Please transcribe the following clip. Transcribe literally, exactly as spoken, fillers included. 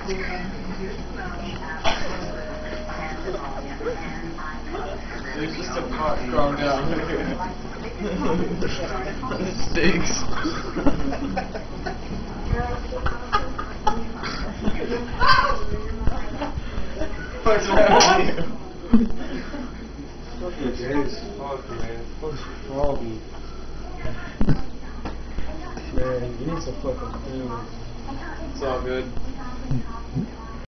There's just a pot thrown down here. It stinks. What's wrong with you? Fucking gay as fuck, man. What's wrong? Man, you need some fucking food. It's all good.